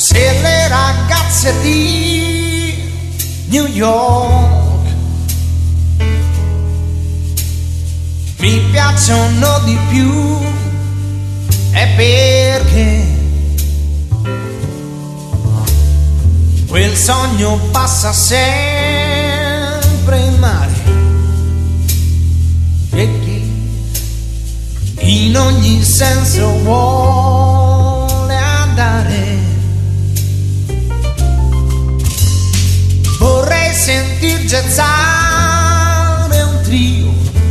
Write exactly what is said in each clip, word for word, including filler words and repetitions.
se le ragazze di New York mi piacciono di più, è perché quel sogno passa sempre in mare e chi in ogni senso vuole andare. Vorrei sentir jazzare un trio,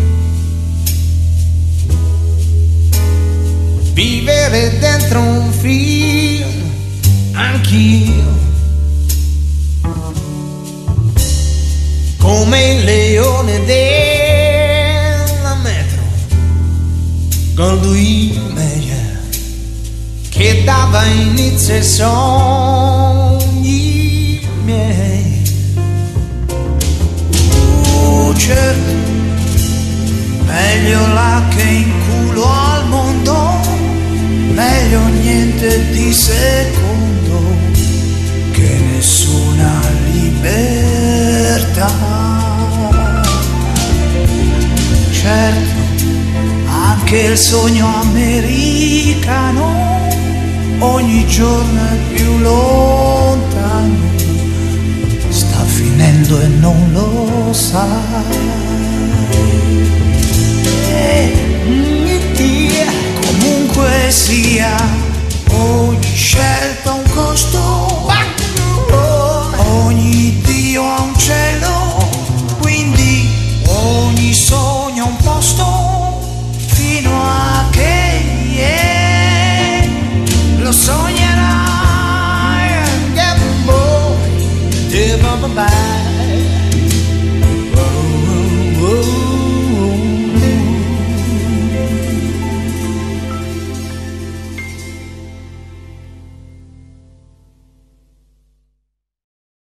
vivere dentro un film, anch'io, come il leone della metro, con Louis Meyer, che dava inizio ai sogni miei. Uh, certo, meglio là che in culo al mondo, meglio niente di secondo che nessuna libertà. Certo, anche il sogno americano ogni giorno è più lontano, sta finendo e non lo sai. Comunque sia,